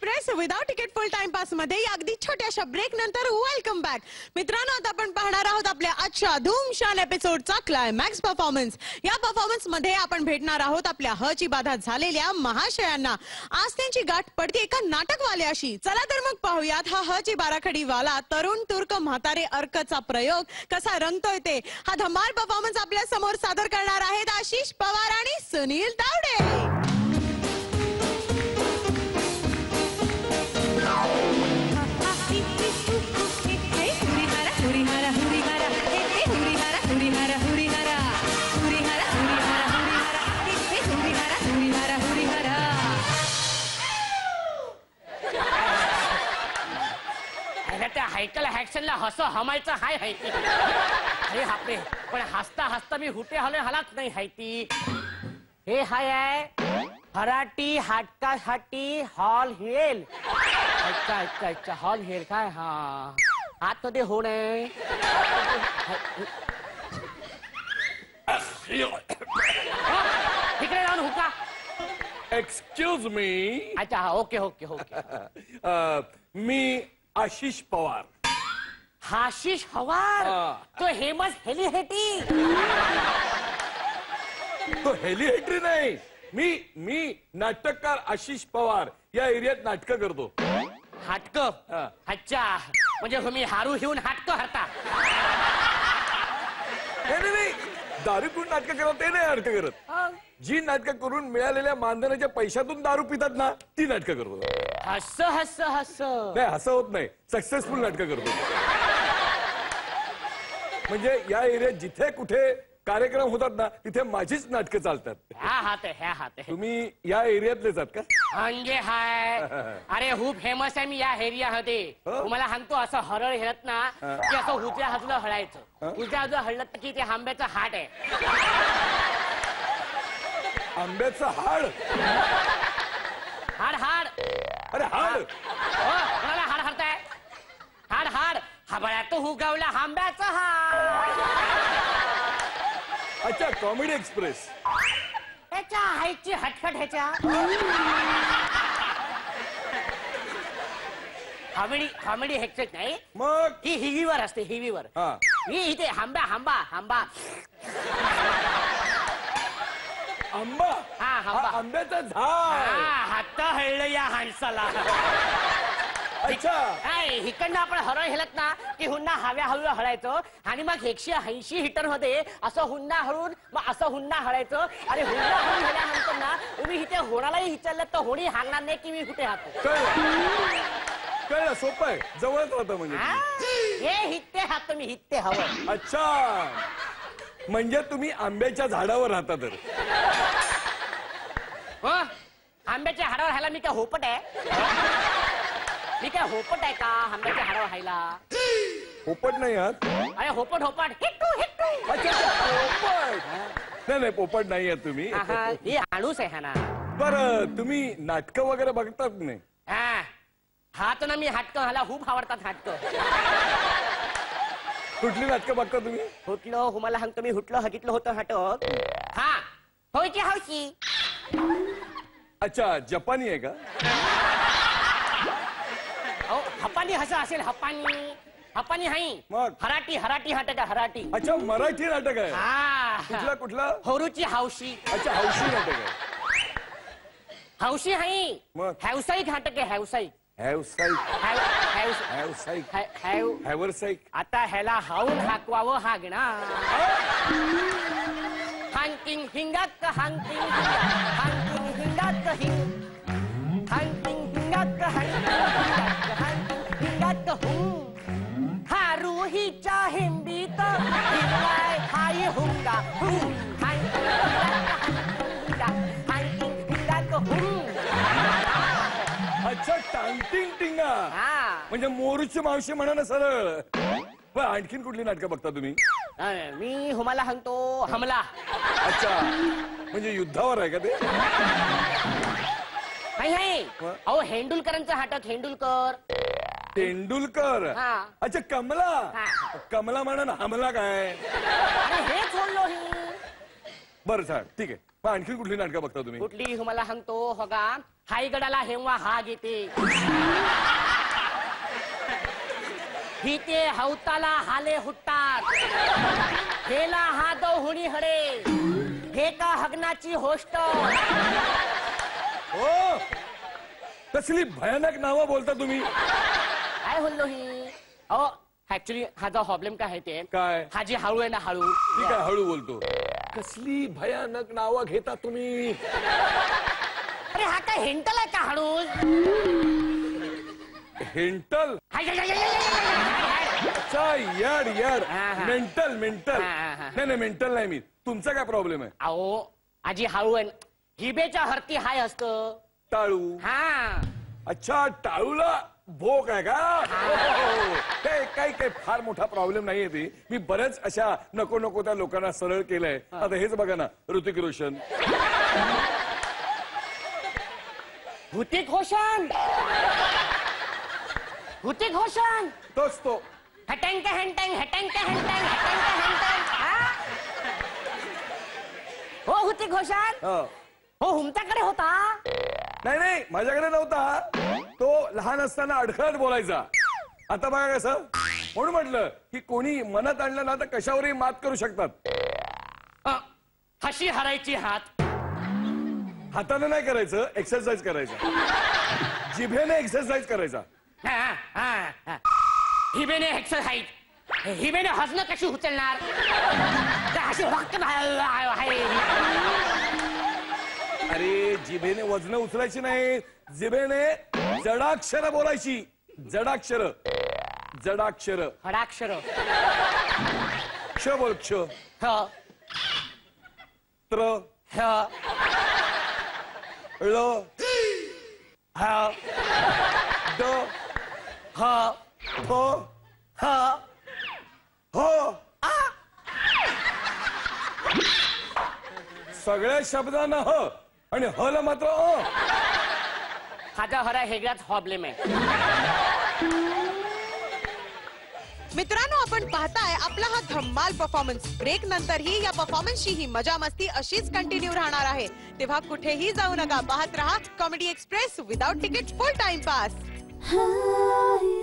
Express without ticket full time pass मध्ये अगदी छोट्याशा ब्रेक नंतर वेलकम बॅक. मित्रांनो, आता आपण पाहणार आहोत आपल्या आजच्या धूमशान एपिसोडचा क्लायमॅक्स परफॉर्मन्स. या परफॉर्मन्स मध्ये आपण भेटणार आहोत आपल्या हची बाधा झालेल्या महाशयांना. आज त्यांची गाठ पडते एका नाटकवाल्याशी. चला तर मग पाहूयात हा हची बाराखडी वाला तरुण तुर्क म्हातारे अर्कचा प्रयोग कसा रंगतोय ते. हा धमाल परफॉर्मन्स आपल्या समोर सादर करणार आहेत आशिष पवार आणि सुनील तावडे. हायकल हॅक्शनला हसं हमायचं हाय हायती. अरे हापरे, पण हसता हसता मी हुटे हले हलाच नाही हायती. हे हाय आहे हराटी हाटकासाठी हॉल हेल. अच्छा अच्छा अच्छा, हॉल हेल काय? हा आतमध्ये होणे. तिकडे जाऊन हुका. Excuse me. अच्छा, ओके ओके ओके. मी आशिष पवार. आशिष पवार तो हेमस हेलिहेटी. तो हेलिहेटरी नाही. मी नाटककार आशिष पवार या एरियात नाटक करतो. हाटक? अच्छा, म्हणजे तुम्ही हारू घेऊन हाटक हरता? नाही, दारू पिऊन नाटक करत ते नाही नाटक करत. जी नाटक करून मिळालेल्या मानधनाच्या पैशातून दारू पितात ना, ती नाटक करतो. हस हस हस नाही, असं होत नाही. सक्सेसफुल नाटक करतो. म्हणजे या एरियात जिथे कुठे कार्यक्रम होतात ना, तिथे माझीच नाटकं चालतात. ह्या हात तुम्ही या एरियातलेच आहात का? म्हणजे हाय. अरे खूप फेमस आहे मी या एरियामध्ये. तुम्हाला सांगतो, असं हरळ हेळत ना की असं उजव्या बाजूला हळायचं. उजव्या बाजूला हळलं की ते आंब्याचं हाट आहे. आंब्याचं हाड? हाड हाड. अरे हाड? कोणाला हाड हरताय? हाड हाड हबळ्या तो हुगावला आंब्याचं हाड. अच्छा, कॉमेडी एक्सप्रेस. त्याच्या हायची हटखट ह्याच्या. कॉमेडी एक्सप्रेस नाही, मग ही हिवीवर असते. हिवीवर ही इथे आंबा आंबा आंबा आंबा. आंबा, आंब्याचं झाड. हात हळलं या हाणसाला. अच्छा, इकडनं आपण हरळ हेलत ना की हुन्ना हव्या हळू हळायचं आणि मग 180 हिटर मध्ये असं हुन्ना हळून मग असं हुन्ना हळायचं. आणि हुन्ना हळून गेल्यानंतर ना तुम्ही इथे होणालाही विचारलं तर होणी हाणणार नाही की मी कुठे हातो. कळलं. सोपं आहे, जवळच राहतं म्हणजे. हे हित्ते हातो मी, हित्ते हवं. अच्छा, म्हणजे तुम्ही आंब्याच्या झाडावर राहता. तर आंब्याच्या झाडावर राहायला मी काय होपट आहे? मी काय होपट आहे का आंब्याच्या झाडावर राहायला? पोपट नाही आहात? अरे होपट होपट हिट्टू हिट्टू. अच्छा, पोपट नाही. पोपट नाही आहात तुम्ही. ही हाणूस आहे ना. बरं, तुम्ही नाटकं वगैरे बघतात नाही? हात ना मी हाटकं मला खूप आवडतात नाटकं. कुठली नाटकं बघता तुम्ही? हुटलो तुम्हाला सांगतो मी. हुटलो हटितलं होतं नाटक. हा होय की हौशी. अच्छा, जपानी आहे का? हपानी हसं असेल. हपानी हाई. मग हराटी नाटक आहे. हराटी. अच्छा, मराठी नाटक आहे. कुठला? होरूची हौशी. अच्छा, हौशी नाटक आहे. हौशी हाई. व्यावसायिक नाटक आहे. व्यावसायिक. आता ह्याला हाऊन हाकवावं हागणा. हांकिंग हिंगात हांकिंग हांकिंग हिंगात हिंग हांकिंग हिंगात हांकिंग हिंगात हुं. हारू हिच्या हिंबीत हिंगाय हाय हुंगा हुं. हांकिंग हिंगात हुं. अच्छा, टांगटिंग टिंगा म्हणजे मोरूची मावशी म्हणा ना सरळ. आणखीन कुठली नाटकं बघता तुम्ही? मी तुम्हाला सांगतो हमला. अच्छा, म्हणजे युद्धावर आहे का ते? अहो हेंडुलकरांचं नाटक. तेंडुलकर. अच्छा, कमला. कमला म्हणा हमला काय? हे सोडलो. बरं चाल ठीक आहे. मग आणखी कुठली नाटकं बघता तुम्ही? कुठली तुम्हाला सांगतो होगा. हायगडाला हेवा हा घेते, ही ते हौताला हाले हुट्टात, हेला हा दो हुणी हडे, हे का हगनाची होस्ट. हो, कसली भयानक नावं बोलता तुम्ही. काय बोललो ही. अहो ऍक्च्युली हा जो प्रॉब्लेम काय आहे ते काय? हा जी हळू आहे ना, हळू. ठीक आहे, हळू बोलतो. कसली भयानक नावं घेता तुम्ही. अरे हा काय हेंटल आहे का हळू. हेंटल? अच्छा, यार यार, मेंटल मेंटल. नाही मेंटल नाही मी. तुमचा काय प्रॉब्लेम आहे? अहो आजी हळू आहे. हिबेच्या हरती हाय असतं टाळू. हा. अच्छा, टाळूला भोक आहे का? काय काय काय फार मोठा प्रॉब्लेम नाहीये ती. मी बऱ्याच अशा नको नको त्या लोकांना सरळ केलंय. आता हेच बघा ना, ऋतिक रोशन. ऋतिक रोशन. ऋतिक रोशन तोच तो. हटंग हंटंग हटंग हंटंग हटंग हंटंग. हो ऋतिक रोशन. हो तुमच्याकडे होता. नाही नाही, माझ्याकडे नव्हता. तो लहान असताना अडखळत बोलायचा. आता बघा कसं. म्हणून म्हटलं की कोणी मनात आणलं ना तर कशावरही मात करू शकतात. कशी हरायची हात. हाताने नाही करायचं, एक्सरसाइज करायचा. जिभेने एक्सरसाइज करायचा. हिबेने एक्सरसाइज. हिबेने हसणं कशी उचलणार. अरे जिभेने वजन उचलायची नाही, जिभेने जडाक्षर बोलायची. जडाक्षर. जडाक्षर. हडाक्षर. क्ष बोल. क्ष. ह. त्र. ह. ळ. ह. ड. ह. फ. ह. ह. सगळ्या शब्दांना ह आणि ह ला मात्र अ. माझा हरा वेगळाच प्रॉब्लेम आहे. मित्रांनो, आपण पाहताय आपला हा धम्माल परफॉर्मन्स. ब्रेक नंतरही या परफॉर्मन्सची ही मजा मस्ती अशीच कंटिन्यू राहणार आहे. तेव्हा कुठेही जाऊ नका. पाहत रहा comedy express. Without ticket full time pass.